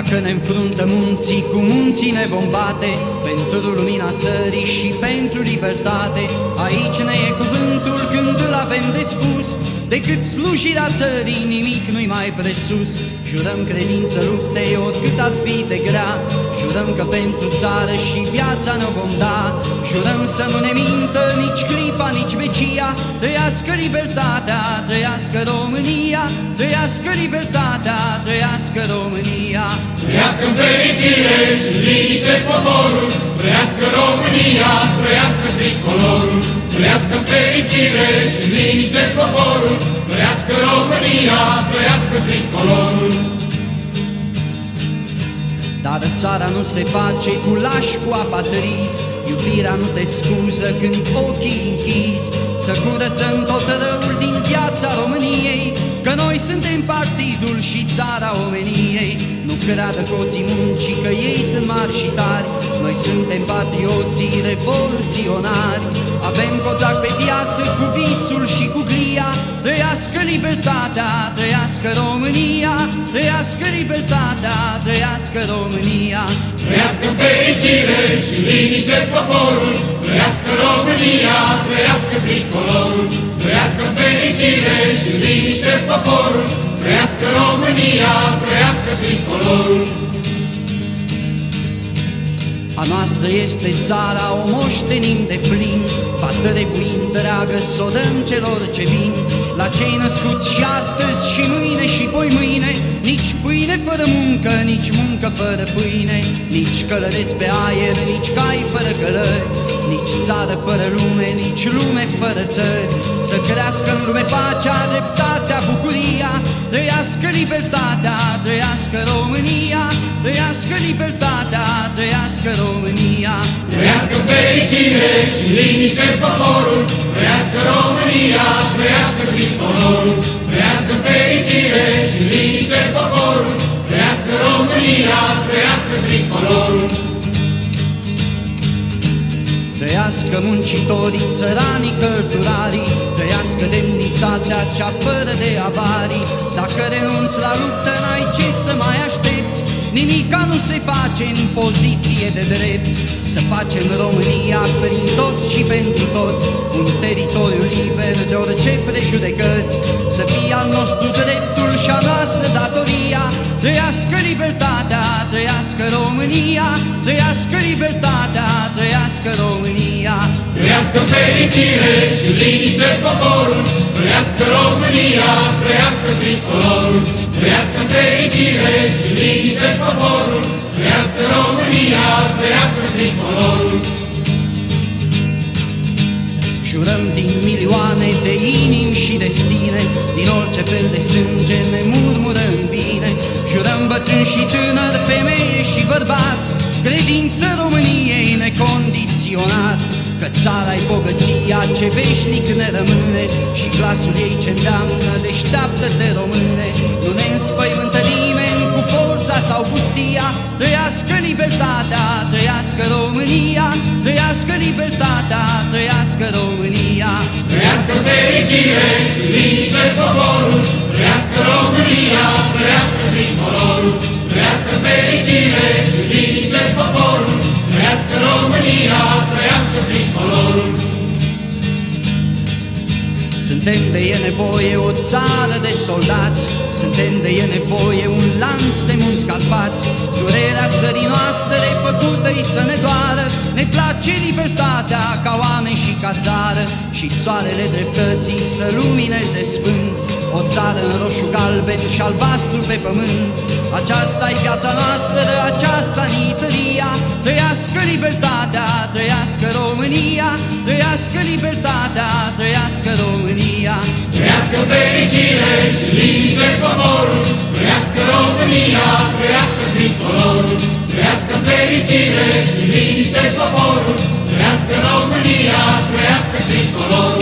Dacă ne înfruntă munții, cu munții ne vom bate, pentru lumina țării și pentru libertate. Aici ne e cuvântul când îl avem de spus, decât slujirea țării nimic nu-i mai presus. Jurăm credință luptei oricât ar fi de grea, jurăm că pentru țară și viața ne vom da. Jurăm să nu ne mintă nici clipa, nici vecia, trăiască libertatea, trăiască România, trăiască libertatea, trăiască România. Trăiască în fericire și liniște poporul, trăiască România, trăiască tricolorul. Trăiască în fericire și liniște poporul, trăiască România, trăiască tricolorul. Dar țara nu se face cu lași, cu apatrizi, iubirea nu te scuză când ochii închizi. Să curățăm tot răul din viața României, că noi suntem partidul și țara omeniei. Nu creadă coții muncii că ei sunt mari și tari, noi suntem patrioții revoluționari. Avem contract pe viață cu visul și cu glia, trăiască libertatea, trăiască România, trăiască libertatea, trăiască România. Trăiască în fericire și liniște poporul, trăiască România, trăiască tricolorul. Trăiască în fericire și liniște poporul, trăiască România, trăiască tricolorul. A noastră este țara, o moștenim de plin, va trebui întreagă să o dăm celor ce vin. La cei născuți și astăzi și mâine și poi mâine, nici pâine fără muncă, nici muncă fără pâine, nici călăreți pe aer, nici cai fără călări, nici țară fără lume, nici lume fără țări. Să crească în lume pacea, dreptatea, bucuria, trăiască libertatea, trăiască România, trăiască libertatea, trăiască România. Trăiască în fericire și liniște poporul, trăiască România, trăiască tricolorul. Trăiască în fericire și liniște poporul, trăiască România, trăiască tricolorul. Trăiască muncitorii, țăranii, cărturarii, trăiască demnitatea cea fără de avarii. Dacă renunți la luptă, n-ai ce să mai aștepți, nimica nu se face în poziție de drept. Să facem România prin toți și pentru toți, un teritoriu liber de orice prejudecăți. Să fie al nostru dreptul și a noastră datoria, trăiască libertatea, trăiască România, trăiască libertatea, trăiască România. Trăiască în fericire și liniște poporul, trăiască România, trăiască tricolorul. Trăiască în fericire și liniște poporul, trăiască România, trăiască tricolorul. Jurăm din milioane de inimi și de spine, din orice fel de sânge ne murmură în bine. Jurăm bătrâni și tânări, femeie și bărbat, credință României necondiționat, că țara-i bogăția ce veșnic ne rămâne și glasul ei ce îndeamnă, deșteaptă-te române. Nu ne înspăimântă nimeni cu forța sau pustia, trăiască libertatea, trăiască România, trăiască libertatea, trăiască România. Trăiască fericire și liniște poporul, trăiască România, trăiască tricolorul. Trăiască fericire și liniște poporul, trăiască România, trăiască tricolorul. Suntem de e nevoie o țară de soldați, suntem de e nevoie un lanț de munți Carpați. Durerea țării noastre făcută-i să ne doară, ne place libertatea ca oameni și ca țară, și soarele dreptății să lumineze sfânt o țară în roșu, galben și albastru pe pământ. Aceasta-i viața noastră, aceasta-i Italia, trăiască libertatea, trăiască România, trăiască libertatea, trăiască România. Trăiască fericire și liniște poporul, trăiască România, trăiască tricolorul. Trăiască fericire și liniște poporul, trăiască România, trăiască tricolorul.